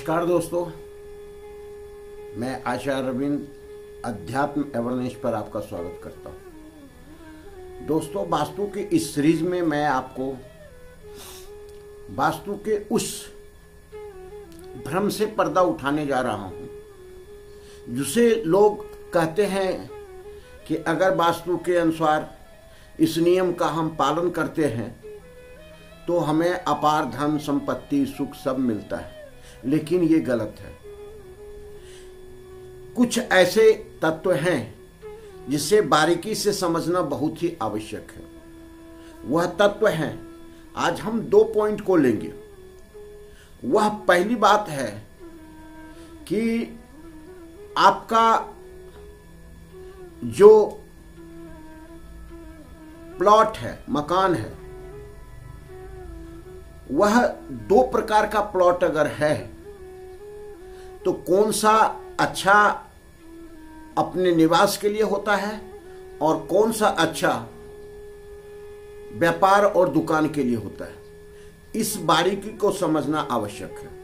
नमस्कार दोस्तों, मैं आचार्य अरविंद अध्यात्म अवेयरनेस पर आपका स्वागत करता हूं। दोस्तों, वास्तु के इस सीरीज में मैं आपको वास्तु के उस भ्रम से पर्दा उठाने जा रहा हूं जिसे लोग कहते हैं कि अगर वास्तु के अनुसार इस नियम का हम पालन करते हैं तो हमें अपार धन संपत्ति सुख सब मिलता है, लेकिन ये गलत है। कुछ ऐसे तत्व हैं जिसे बारीकी से समझना बहुत ही आवश्यक है। वह तत्व हैं, आज हम 2 पॉइंट को लेंगे। वह पहली बात है कि आपका जो प्लॉट है, मकान है, वह 2 प्रकार का प्लॉट अगर है तो कौन सा अच्छा अपने निवास के लिए होता है और कौन सा अच्छा व्यापार और दुकान के लिए होता है, इस बारीकी को समझना आवश्यक है।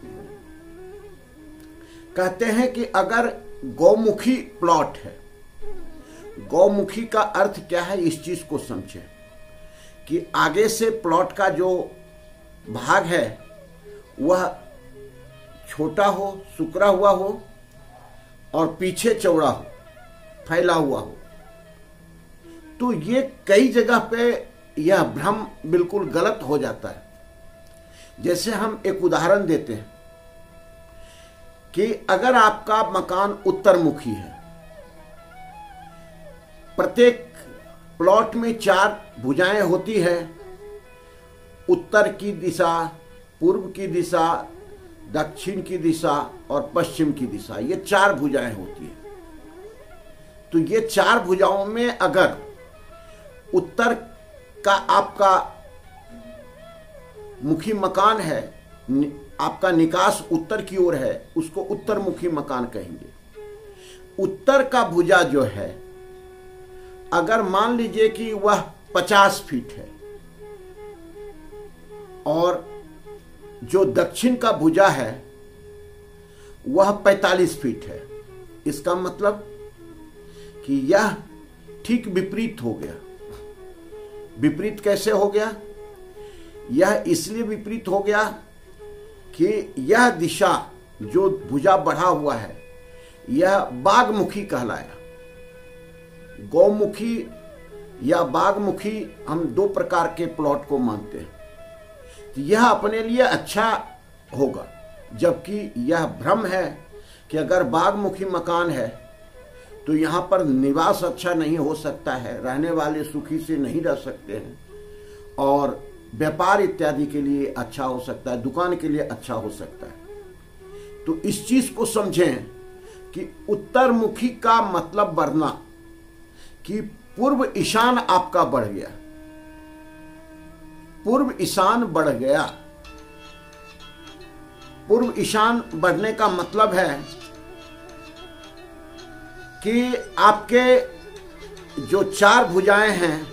कहते हैं कि अगर गौमुखी प्लॉट है, गौमुखी का अर्थ क्या है, इस चीज को समझें कि आगे से प्लॉट का जो भाग है वह छोटा हो, सुकड़ा हुआ हो और पीछे चौड़ा हो, फैला हुआ हो। तो ये कई जगह पे यह भ्रम बिल्कुल गलत हो जाता है। जैसे हम एक उदाहरण देते हैं कि अगर आपका मकान उत्तरमुखी है, प्रत्येक प्लॉट में 4 भुजाएं होती है, उत्तर की दिशा, पूर्व की दिशा, दक्षिण की दिशा और पश्चिम की दिशा, ये 4 भुजाएं होती है। तो ये 4 भुजाओं में अगर उत्तर का आपका मुखी मकान है, आपका निकास उत्तर की ओर है, उसको उत्तरमुखी मकान कहेंगे। उत्तर का भुजा जो है, अगर मान लीजिए कि वह 50 फीट है और जो दक्षिण का भुजा है वह 45 फीट है, इसका मतलब कि यह ठीक विपरीत हो गया। विपरीत कैसे हो गया? यह इसलिए विपरीत हो गया कि यह दिशा जो भुजा बढ़ा हुआ है यह बागमुखी कहलाया। गौमुखी या बागमुखी हम 2 प्रकार के प्लॉट को मानते हैं। तो यह अपने लिए अच्छा होगा, जबकि यह भ्रम है कि अगर बागमुखी मकान है तो यहाँ पर निवास अच्छा नहीं हो सकता है, रहने वाले सुखी से नहीं रह सकते हैं और व्यापार इत्यादि के लिए अच्छा हो सकता है, दुकान के लिए अच्छा हो सकता है। तो इस चीज को समझें कि उत्तरमुखी का मतलब बढ़ना कि पूर्व ईशान आपका बढ़ गया, पूर्व ईशान बढ़ गया। पूर्व ईशान बढ़ने का मतलब है कि आपके जो 4 भुजाएं हैं,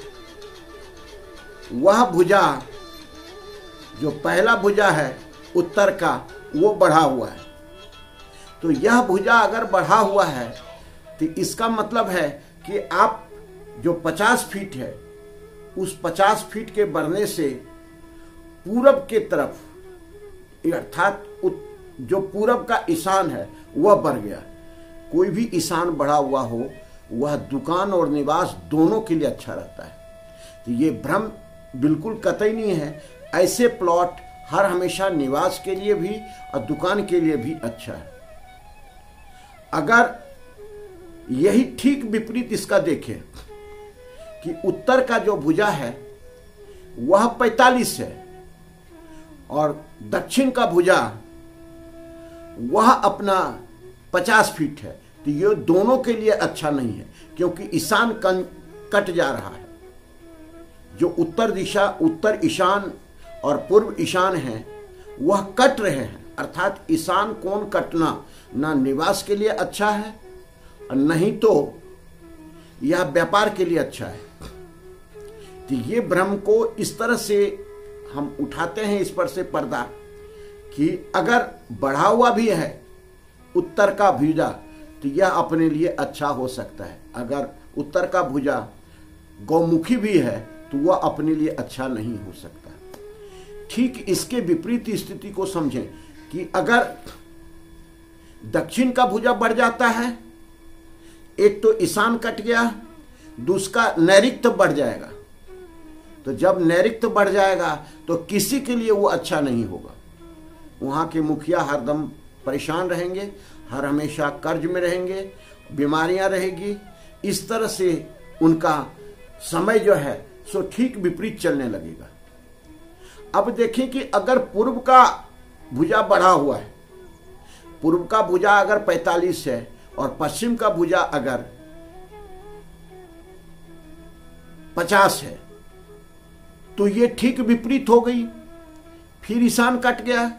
वह भुजा जो पहला भुजा है उत्तर का, वो बढ़ा हुआ है। तो यह भुजा अगर बढ़ा हुआ है तो इसका मतलब है कि आप जो 50 फीट है, उस 50 फीट के बढ़ने से पूरब के तरफ, अर्थात जो पूरब का ईशान है वह बढ़ गया। कोई भी ईशान बढ़ा हुआ हो वह दुकान और निवास दोनों के लिए अच्छा रहता है। तो ये भ्रम बिल्कुल कतई नहीं है। ऐसे प्लॉट हर हमेशा निवास के लिए भी और दुकान के लिए भी अच्छा है। अगर यही ठीक विपरीत इसका देखें कि उत्तर का जो भुजा है वह 45 है और दक्षिण का भुजा वह अपना 50 फीट है, तो ये दोनों के लिए अच्छा नहीं है, क्योंकि ईशान कट जा रहा है। जो उत्तर दिशा, उत्तर ईशान और पूर्व ईशान है, वह कट रहे हैं। अर्थात ईशान कोण कटना ना निवास के लिए अच्छा है और नहीं तो यह व्यापार के लिए अच्छा है। तो ये भ्रम को इस तरह से हम उठाते हैं, इस पर से पर्दा, कि अगर बढ़ा हुआ भी है उत्तर का भुजा तो यह अपने लिए अच्छा हो सकता है। अगर उत्तर का भुजा गौमुखी भी है तो वह अपने लिए अच्छा नहीं हो सकता। ठीक इसके विपरीत स्थिति को समझें कि अगर दक्षिण का भुजा बढ़ जाता है, एक तो ईशान कट गया, दूसरा नैऋत्य बढ़ जाएगा। तो जब नैऋत्य बढ़ जाएगा तो किसी के लिए वो अच्छा नहीं होगा। वहाँ के मुखिया हरदम परेशान रहेंगे, हर हमेशा कर्ज में रहेंगे, बीमारियां रहेगी। इस तरह से उनका समय जो है सो ठीक विपरीत चलने लगेगा। अब देखें कि अगर पूर्व का भुजा बढ़ा हुआ है, पूर्व का भुजा अगर 45 है और पश्चिम का भुजा अगर 50 है तो ये ठीक विपरीत हो गई। फिर ईशान कट गया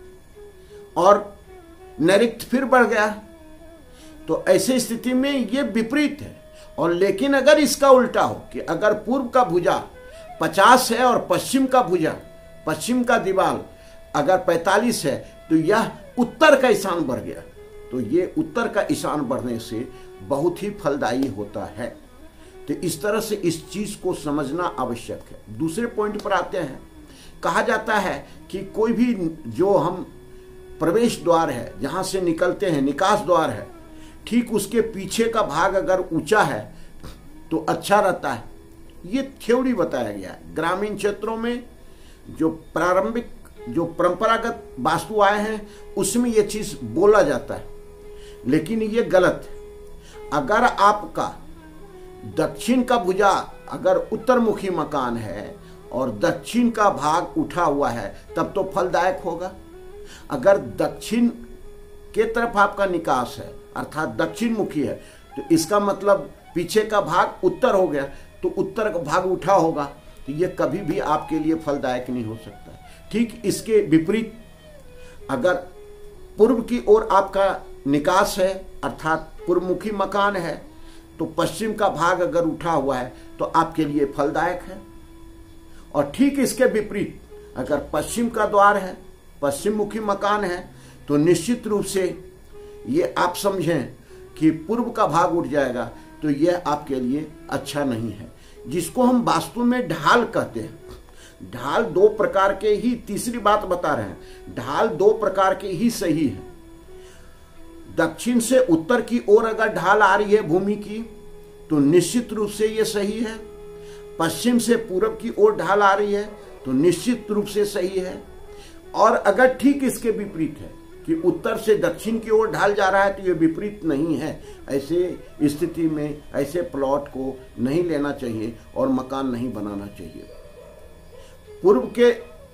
और नैऋत्य फिर बढ़ गया। तो ऐसे स्थिति में ये विपरीत है। और लेकिन अगर इसका उल्टा हो कि अगर पूर्व का भुजा 50 है और पश्चिम का भुजा, पश्चिम का दिवाल अगर 45 है तो यह उत्तर का ईशान बढ़ गया। तो ये उत्तर का ईशान बढ़ने से बहुत ही फलदायी होता है। तो इस तरह से इस चीज को समझना आवश्यक है। दूसरे पॉइंट पर आते हैं। कहा जाता है कि कोई भी जो हम प्रवेश द्वार है, जहां से निकलते हैं, निकास द्वार है, ठीक उसके पीछे का भाग अगर ऊंचा है तो अच्छा रहता है। ये थ्योरी बताया गया है। ग्रामीण क्षेत्रों में जो प्रारंभिक जो परंपरागत वास्तु आए हैं उसमें यह चीज बोला जाता है, लेकिन ये गलत है। अगर आपका दक्षिण का भुजा अगर उत्तरमुखी मकान है और दक्षिण का भाग उठा हुआ है तब तो फलदायक होगा। अगर दक्षिण के तरफ आपका निकास है अर्थात दक्षिण मुखी है तो इसका मतलब पीछे का भाग उत्तर हो गया, तो उत्तर का भाग उठा होगा, तो ये कभी भी आपके लिए फलदायक नहीं हो सकता। ठीक इसके विपरीत अगर पूर्व की ओर आपका निकास है अर्थात पूर्वमुखी मकान है तो पश्चिम का भाग अगर उठा हुआ है तो आपके लिए फलदायक है। और ठीक इसके विपरीत अगर पश्चिम का द्वार है, पश्चिम मुखी मकान है, तो निश्चित रूप से ये आप समझें कि पूर्व का भाग उठ जाएगा, तो यह आपके लिए अच्छा नहीं है। जिसको हम वास्तु में ढाल कहते हैं। ढाल दो प्रकार के ही, तीसरी बात बता रहे हैं, ढाल दो प्रकार के ही सही है। दक्षिण से उत्तर की ओर अगर ढाल आ रही है भूमि की तो निश्चित रूप से यह सही है। पश्चिम से पूरब की ओर ढाल आ रही है तो निश्चित रूप से सही है। और अगर ठीक इसके विपरीत है कि उत्तर से दक्षिण की ओर ढाल जा रहा है तो यह विपरीत नहीं है। ऐसे स्थिति में ऐसे प्लॉट को नहीं लेना चाहिए और मकान नहीं बनाना चाहिए। पूर्व के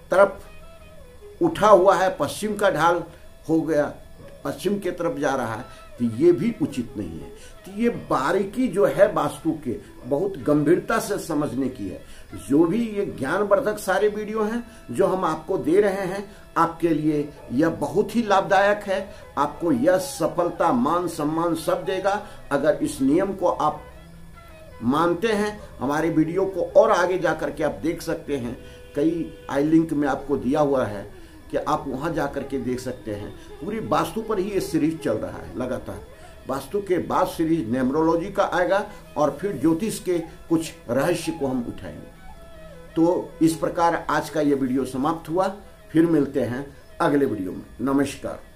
तरफ उठा हुआ है, पश्चिम का ढाल हो गया, पश्चिम के तरफ जा रहा है, तो ये भी उचित नहीं है। तो ये बारीकी जो है वास्तु के बहुत गंभीरता से समझने की है। जो भी ये ज्ञानवर्धक सारे वीडियो हैं जो हम आपको दे रहे हैं, आपके लिए यह बहुत ही लाभदायक है। आपको यह सफलता, मान सम्मान सब देगा अगर इस नियम को आप मानते हैं। हमारे वीडियो को और आगे जाकर के आप देख सकते हैं। कई आई लिंक में आपको दिया हुआ है कि आप वहां जाकर के देख सकते हैं। पूरी वास्तु पर ही ये सीरीज चल रहा है लगातार। वास्तु के बाद सीरीज न्यूमरोलॉजी का आएगा और फिर ज्योतिष के कुछ रहस्य को हम उठाएंगे। तो इस प्रकार आज का ये वीडियो समाप्त हुआ। फिर मिलते हैं अगले वीडियो में। नमस्कार।